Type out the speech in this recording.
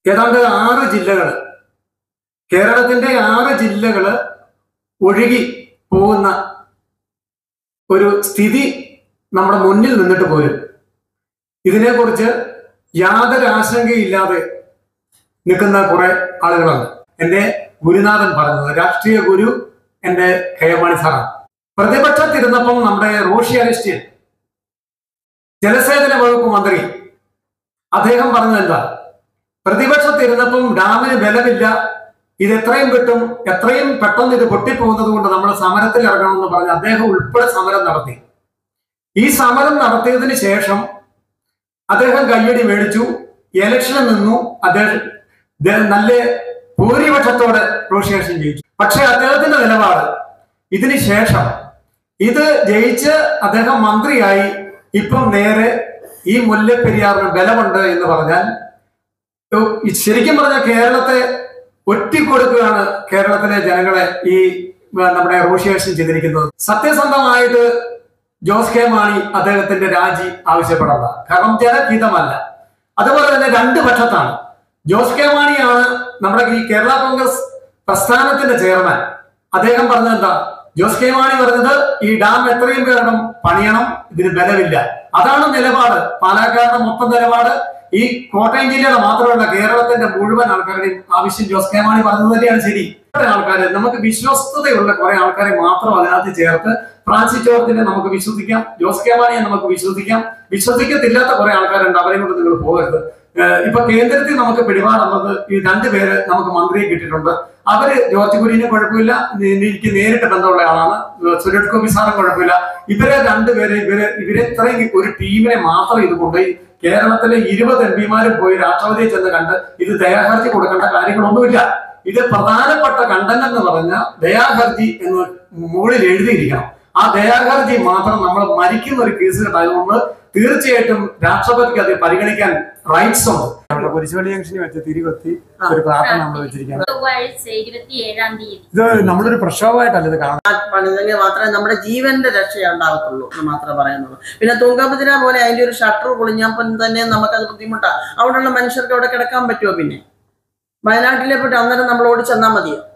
ഏതാണ്ട് 6 ജില്ലകൾ, കേരളത്തിന്റെ 6 ജില്ലകൾ ഒഴുകി പോകുന്ന ഒരു സ്ഥിതി നമ്മുടെ മുന്നിൽ നിന്നിട്ട് പോലും ഇതിനെക്കുറിച്ച് യാതൊരു ആശങ്കയില്ലാതെ നിൽക്കുന്ന കുറെ ആളുകളാണ്. എന്റെ ഗുരുനാഥൻ പറഞ്ഞത്, രാഷ്ട്രീയ ഗുരു എന്റെ കെ മാണി സാറാണ്. പ്രതിപക്ഷത്തിരുന്നപ്പം നമ്മുടെ റോഷി അഗസ്റ്റിൻ, ജലസേചന വകുപ്പ് മന്ത്രി, അദ്ദേഹം പറഞ്ഞത് എന്താ? പ്രതിപക്ഷത്തിരുന്നപ്പം ഡാമിന് ബലമില്ല, ഇത് എത്രയും പെട്ടെന്ന് ഇത് പൊട്ടിപ്പോകുന്നത് കൊണ്ട് നമ്മൾ സമരത്തിൽ ഇറങ്ങണമെന്ന് പറഞ്ഞ് അദ്ദേഹം ഉൾപ്പെടെ സമരം നടത്തി. ഈ സമരം നടത്തിയതിന് ശേഷം അദ്ദേഹം കയ്യടി മേടിച്ചു, ഇലക്ഷന് നിന്നു. അദ്ദേഹം നല്ല ഭൂരിപക്ഷത്തോടെ റോഷി അഗസ്റ്റിൻ ജയിച്ചു. പക്ഷെ അദ്ദേഹത്തിന്റെ നിലപാട് ഇതിന് ശേഷം, ഇത് ജയിച്ച് അദ്ദേഹം മന്ത്രിയായി, ഇപ്പം നേരെ ഈ മുല്ലപ്പെരിയാറിന് ബലമുണ്ട് എന്ന് പറഞ്ഞാൽ, ശരിക്കും പറഞ്ഞാൽ കേരളത്തെ ഒറ്റിക്കൊടുക്കുകയാണ് കേരളത്തിലെ ജനങ്ങളെ ഈ നമ്മുടെ റോഷി അഗസ്റ്റിൻ ചെയ്തിരിക്കുന്നത്. സത്യസന്ധമായിട്ട് ജോസ് കെ മാണി അദ്ദേഹത്തിന്റെ രാജി ആവശ്യപ്പെടണ്ട, കാരണം ജനഹിതമല്ല. അതുപോലെ തന്നെ 2 പക്ഷത്താണ്. ജോസ് കെ മാണിയാണ് നമ്മുടെ ഈ കേരള കോൺഗ്രസ് പ്രസ്ഥാനത്തിന്റെ ചെയർമാൻ. അദ്ദേഹം പറഞ്ഞത് എന്താ? ജോസ് കെ മാണി പറഞ്ഞത് ഈ ഡാം എത്രയും വേഗം പണിയണം, ഇതിന് ബലമില്ല. അതാണ് നിലപാട്, പാലക്കാരുടെ മൊത്തം നിലപാട്. ഈ കോട്ടയം ജില്ലയുടെ മാത്രമല്ല, കേരളത്തിന്റെ മുഴുവൻ ആൾക്കാരുടെയും ആവശ്യം ജോസ് കെ മാണി പറഞ്ഞത് തന്നെയാണ് ശരി. ആൾക്കാര്, നമുക്ക് വിശ്വസ്തതയുള്ള കുറെ ആൾക്കാരെ മാത്രം അതിനകത്ത് ചേർത്ത് ഫ്രാൻസിസ് ജോർജിനെ നമുക്ക് വിശ്വസിക്കാം, ജോസ് കെ മാണിയെ നമുക്ക് വിശ്വസിക്കാം. വിശ്വസിക്കത്തില്ലാത്ത കുറെ ആൾക്കാരുണ്ട്, അവരെ കൊണ്ട് നിങ്ങൾ പോകരുത്. ഇപ്പൊ കേന്ദ്രത്തിൽ നമുക്ക് പിടിപാടുള്ളത് ഈ 2 പേര് നമുക്ക് മന്ത്രിയെ കിട്ടിയിട്ടുണ്ട്. അവര് ജോർജ് കുര്യന് കുഴപ്പമില്ല, എനിക്ക് നേരിട്ട് ബന്ധമുള്ള ആളാണ്. സുരേഷ് ഗോപി സാറും കുഴപ്പമില്ല. ഇവരെ 2 പേര് ഇവരെ ഇത്രയും ഒരു ടീമിനെ മാത്രം ഇത് കൊണ്ടുപോയി കേരളത്തിലെ 20 എംപിമാരും പോയി രാഷ്ട്രപതിയെ ചെന്ന് കണ്ട് ഇത് ദയാഹർജി കൊടുക്കേണ്ട കാര്യങ്ങളൊന്നുമില്ല. ഇത് പ്രധാനപ്പെട്ട കണ്ടന്റ് എന്ന് പറഞ്ഞ ദയാഹർജി എന്ന് മുകളിൽ എഴുതിയിരിക്കണം. ആ ദയാഹർജി മാത്രം നമ്മൾ മരിക്കുന്ന ഒരു കേസ് കേട്ടായതുകൊണ്ട് തീർച്ചയായിട്ടും രാഷ്ട്രപതിക്ക് അത് പരിഗണിക്കാൻ റൈറ്റ്സ് ഉണ്ട്. കുരിശുപള്ളി ജംഗ്ഷനിൽ വെച്ച് തിരികൊത്തി ഒരു പ്രാർത്ഥന നമ്മൾ വെച്ചിരിക്കുകയാണ്. ഇത് നമ്മളൊരു പ്രക്ഷോഭമായിട്ടല്ല ഇത് കാണുന്നത്. മാത്രമേ നമ്മുടെ ജീവന്റെ രക്ഷ ഉണ്ടാകത്തുള്ളൂ എന്ന് മാത്രമേ പറയുന്നുള്ളൂ. പിന്നെ തുങ്കഭദ്ര പോലെ അതിന്റെ ഒരു ഷട്ടർ പൊളിഞ്ഞപ്പോൾ തന്നെ നമുക്കത് ബുദ്ധിമുട്ടാണ്. അവിടെയുള്ള മനുഷ്യർക്ക് അവിടെ കിടക്കാൻ പറ്റുമോ? പിന്നെ വയനാട്ടിലെ പോയിട്ട് അന്നേരം നമ്മൾ ഓടി ചെന്നാൽ മതിയോ?